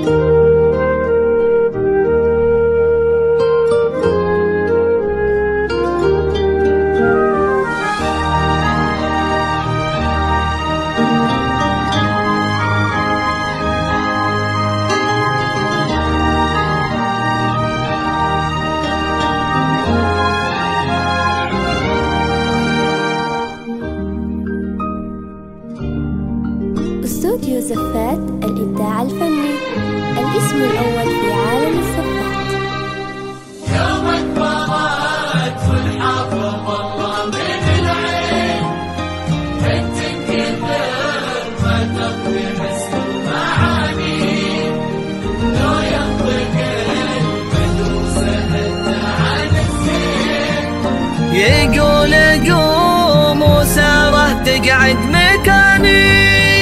استوديو زفات الإبداع الفني، الاسم الأول في عالم الزفات. يومك برات والحافظ الله من العين، انت كثر ما تقضي حسن المعاني، لو ينطق المدروس انت عن الزين. يقول قوم وساره تقعد مكاني،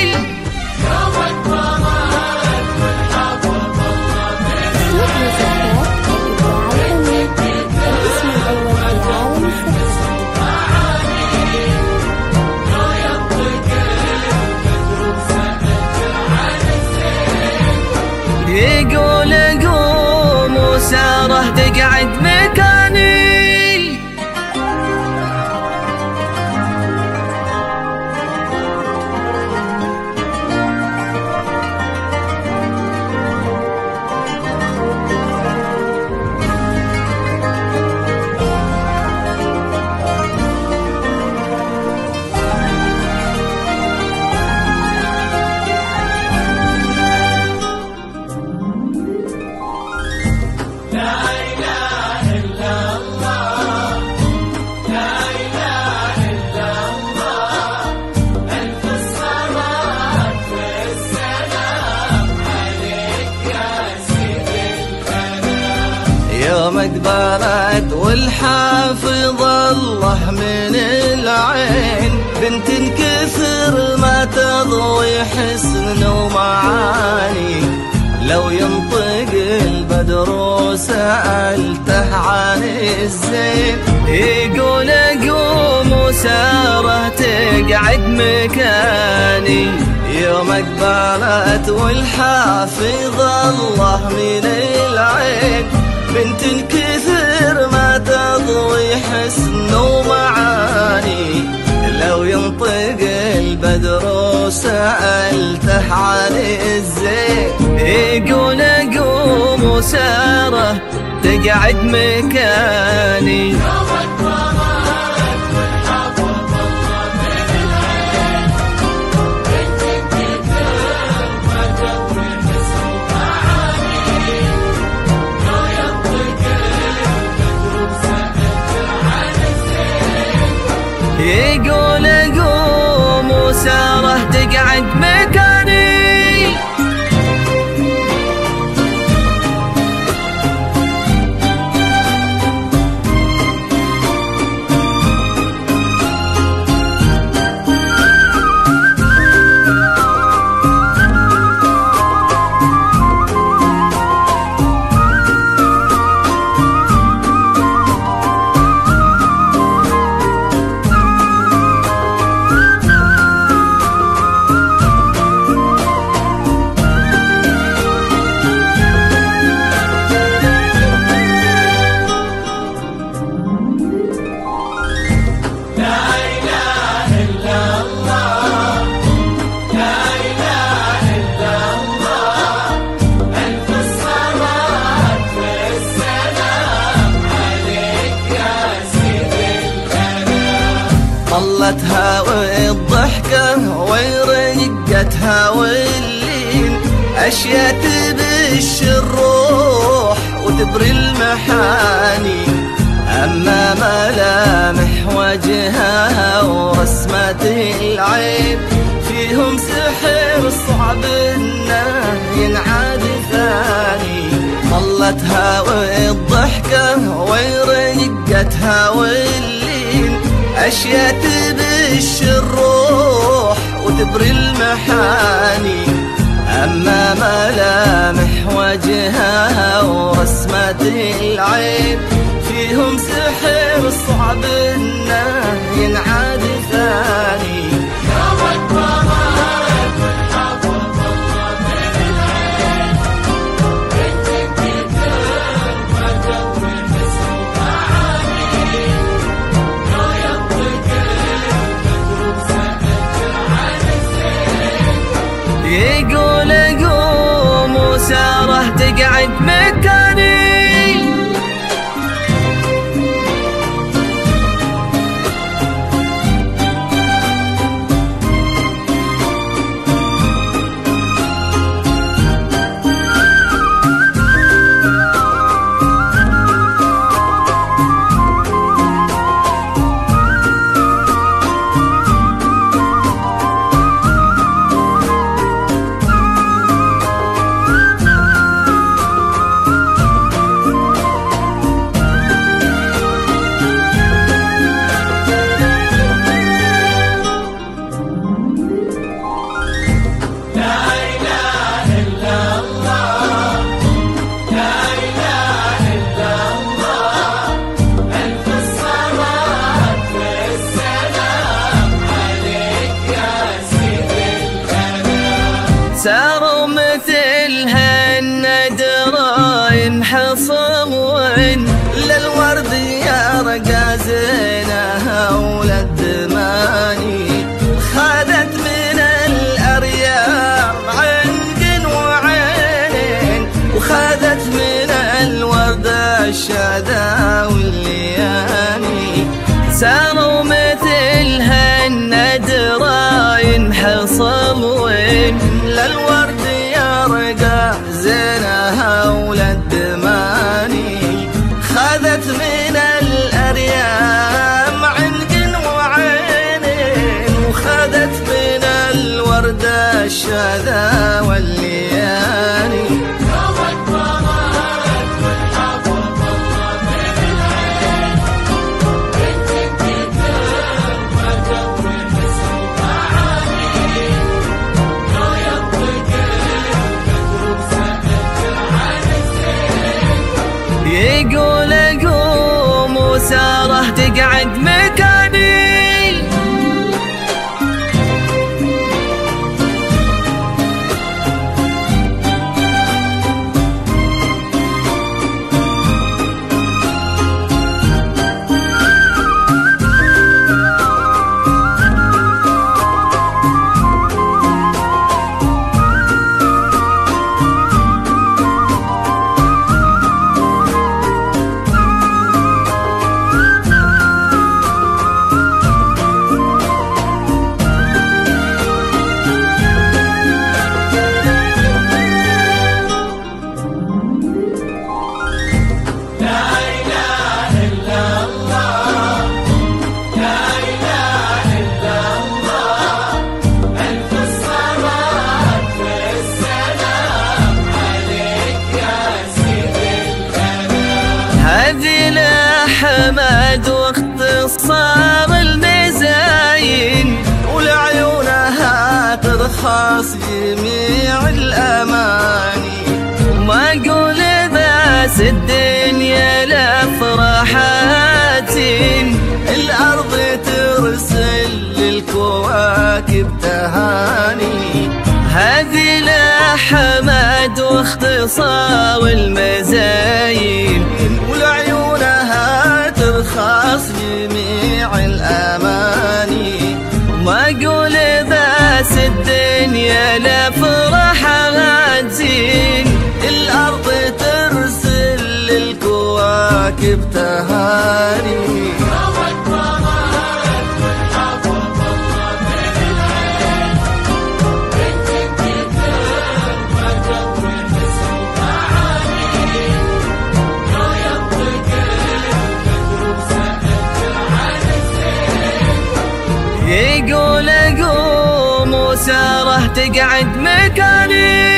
يقول قوم وساره تقعد مكاني. يومك برد والحافظ الله من العين، بنت كثر ما تضوي حسن ومعاني، لو ينطق البدر وسألته عن الزين. يقول قوم وساره تقعد مكاني، يومك برد والحافظ الله من العين، بنت كثر ما تضوي حسن ومعاني، لو ينطق البدر وسألته عن الزين. يقول قوم وساره تقعد مكاني. يقول قوم وساره تقعد مكاني. طلتها والضحكة ورقتها واللين، أشياء تبش الروح وتبري المحاني، أما ملامح وجهها ورسمة العين، فيهم سحر صعب إنه ينعاد ثاني. طلتها والضحكة ورقتها واللين، أشياء تبش الروح وتبري المحاني، أما ملامح وجهها ورسمة العين، فيهم سحر صعب إنه ينعاد ثاني. يومك برد والحافظ الله من العين، تقعد مكاني. ساروا مثلها الندرة ينحصون للورد يا رقازينها ولد ماني، خذت من الأرياح عنق وعينين، وخذت من الورد الشذا واللياني. ساروا مثلها الندرة ينحصون للورد يا رقا زينها ولد ماني، خذت من الأريام عنق وعينين، وخذت من الورد الشذا واللياني. يقول قوم وساره تقعد مكاني. هذه لحمد واختصار المزاين، ولعيونها ترخص جميع الأماني. وما أقول بس الدنيا لفرحات، الأرض ترسل للكواكب تهاني. هذه لحمد واختصار المزاين، ولعيونها ترخص جميع الأماني. وما أقول بس الدنيا لفرحات، الأرض ترسل للكواكب تهاني. يقول قوم وساره تقعد مكاني.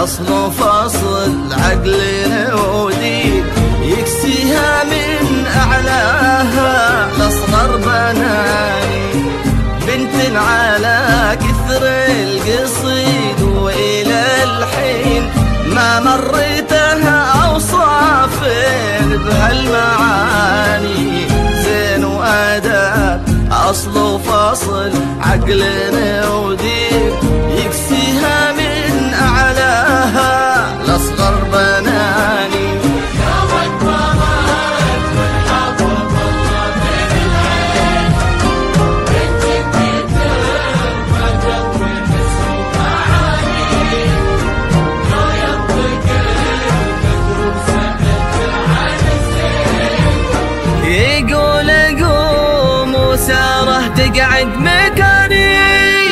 أصل فصل عقلنا ودين يكسيها من أعلاها لأصغر بناني. بنت على كثر القصيد وإلى الحين ما مريتها أوصاف بهالمعاني. زين وأدب أصل فصل عقلنا ودين يكسيها من أعلاها لأصغر بناني. يقول قوم وساره تقعد مكاني.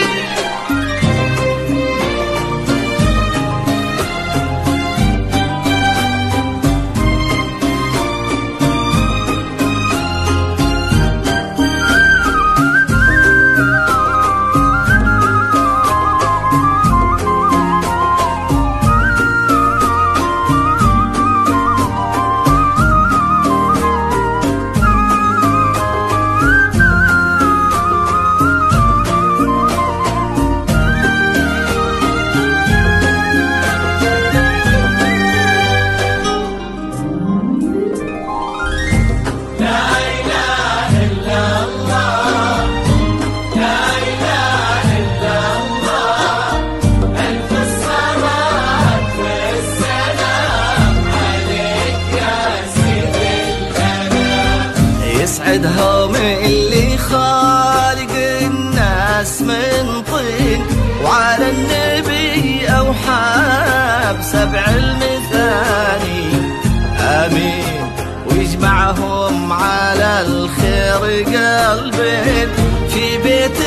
يسعدهم اللي خالق الناس من طين وعلى النبي أوحى بسبع المثاني. آمين. ويجمعهم على الخير قلبين في بيت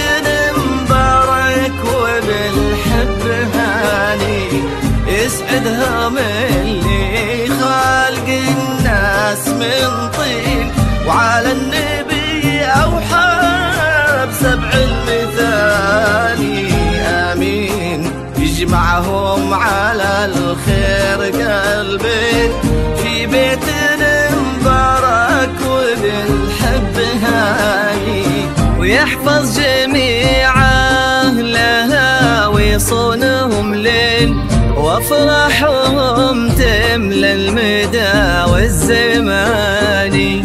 مبارك وبالحب هاني. يسعدهم اللي خالق الناس من طين وعلى النبي أوحى بسبع المثاني. آمين. يجمعهم على الخير قلبين في بيت مبارك وبالحب هاني. ويحفظ جميع أهلها ويصونهم ليل وافراحهم تملى المدى والزماني.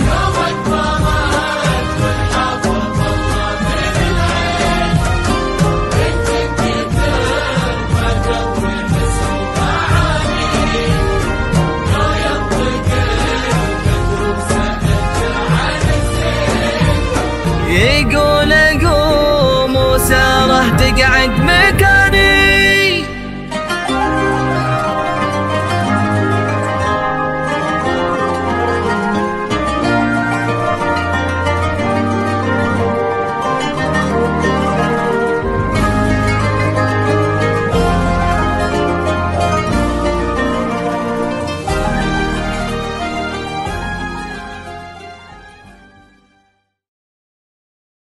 يقول قوم وساره تقعد مكاني.